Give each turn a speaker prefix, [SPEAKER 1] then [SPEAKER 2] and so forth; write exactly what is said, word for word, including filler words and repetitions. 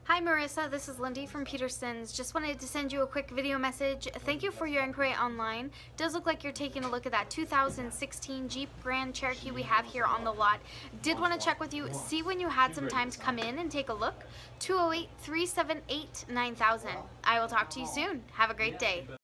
[SPEAKER 1] Hi Marissa, this is Lindy from Peterson's. Just wanted to send you a quick video message. Thank you for your inquiry online. It does look like you're taking a look at that two thousand sixteen Jeep Grand Cherokee we have here on the lot. Did want to check with you, see when you had some time to come in and take a look. two oh eight, three seven eight, nine thousand. I will talk to you soon. Have a great day.